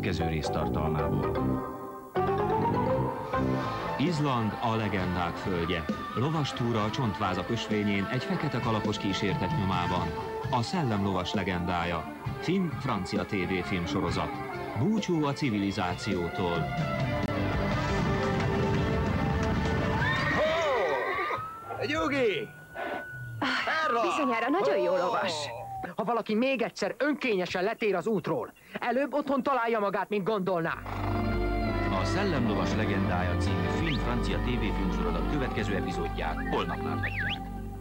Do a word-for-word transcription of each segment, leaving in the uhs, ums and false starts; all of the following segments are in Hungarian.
következő rész tartalmából. Izland a legendák földje. Lovastúra a csontvázak ösvényén egy fekete kalapos kísértet nyomában. A szellemlovas legendája. Finn-francia tévéfilm sorozat. Búcsú a civilizációtól. Gyugi! Bizonyára nagyon jó lovas. Ha valaki még egyszer önkényesen letér az útról, előbb otthon találja magát, mint gondolná. A Szellemlovas legendája című finn-francia tévéfilm sorozat következő epizódját holnap láthatják.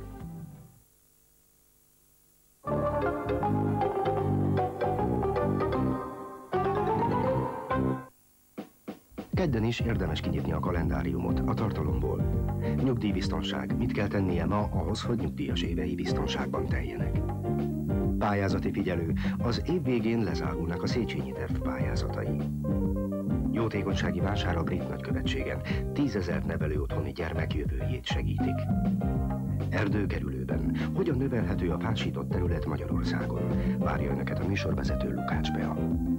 Kedden is érdemes kinyitni a kalendáriumot a tartalomból. Nyugdíjbiztonság. Mit kell tennie ma ahhoz, hogy nyugdíjas évei biztonságban teljenek? Pályázati figyelő. Az év végén lezárulnak a Széchenyi terv pályázatai. Jótékonysági vásár a brit nagykövetségen. Tízezer nevelő otthoni gyermek jövőjét segítik. Erdőkerülőben. Hogyan növelhető a fásított terület Magyarországon? Várja önöket a műsorvezető Lukács Bea.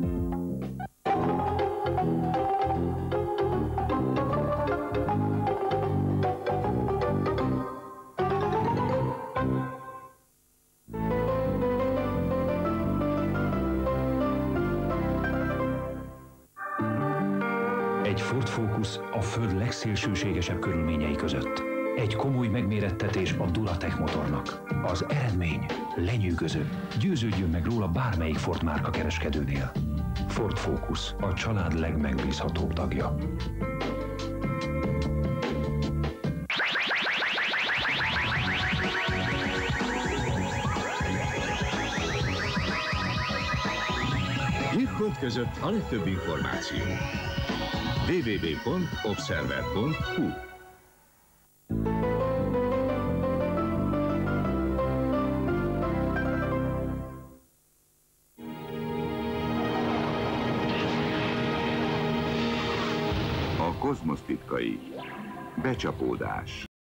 Egy Ford Focus a Föld legszélsőségesebb körülményei között. Egy komoly megmérettetés a Duratec motornak. Az eredmény lenyűgöző. Győződjön meg róla bármelyik Ford márka kereskedőnél. Ford Focus, a család legmegbízhatóbb tagja. Nyugodj között a legtöbb információ. double-u double-u double-u pont observer pont hu A kozmosz titkai. Becsapódás.